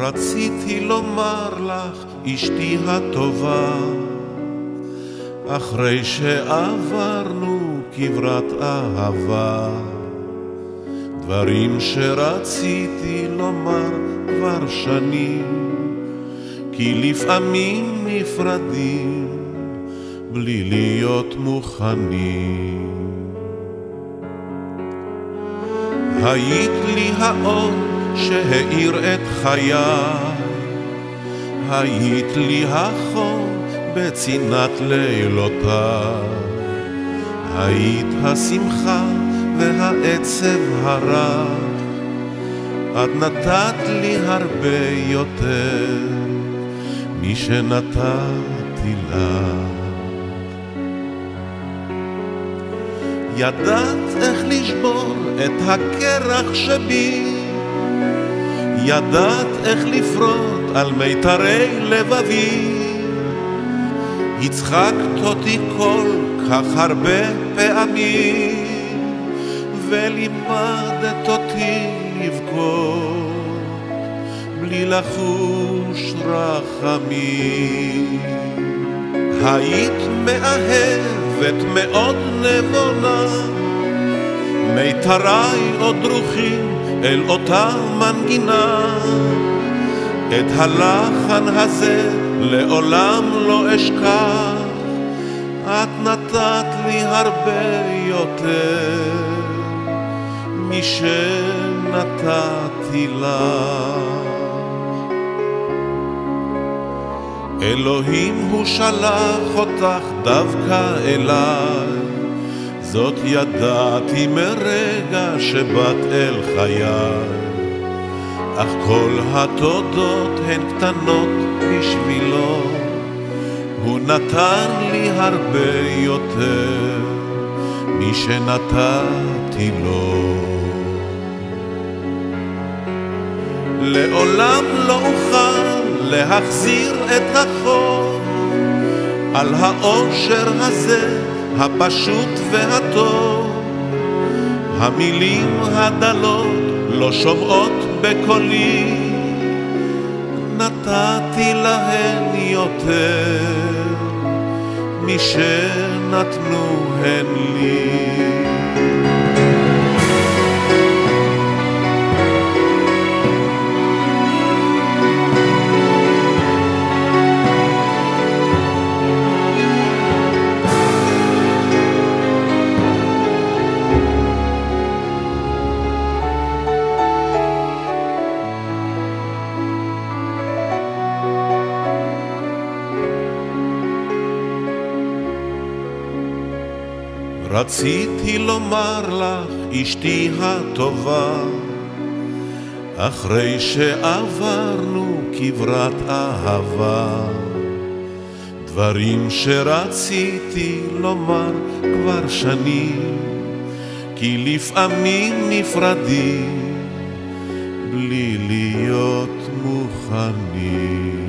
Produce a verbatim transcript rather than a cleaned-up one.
רציתי לומר לך, אשתי הטובה, אחרי שעברנו כברת אהבה, דברים שרציתי לומר כבר שנים, כי לפעמים נפרדים בלי להיות מוכנים. היית לי האור שהאיר את חיי, היית לי החום בצינת לילותיי, היית השמחה והעצב הרב, את נתת לי הרבה יותר משנתתי לך. ידעת איך לשבור את הקרח שבי, ידעת איך לפרוט על מיתרי לבבי, הצחקת אותי כל כך הרבה פעמים, ולימדת אותי לבכות בלי לחוש רחמים. היית מאהבת מאוד נבונה, מיתרי עוד דרוכים אל אותה מנגינה, את הלחן הזה לעולם לא אשכח, את נתת לי הרבה יותר משנתתי לך. אלוהים הוא שלח אותך דווקא אליי, זאת ידעתי מרגע שבאת אל חיי, אך כל התודות הן קטנות בשבילו, הוא נתן לי הרבה יותר משנתתי לו. לעולם לא אוכל להחזיר את החוב על האושר הזה הפשוט והטוב, המילים הדלות לא שומעות בקולי, נתתי להן יותר משנתנו הן לי. רציתי לומר לך, אשתי הטובה, אחרי שעברנו כברת אהבה, דברים שרציתי לומר כבר שנים, כי לפעמים נפרדים בלי להיות מוכנים.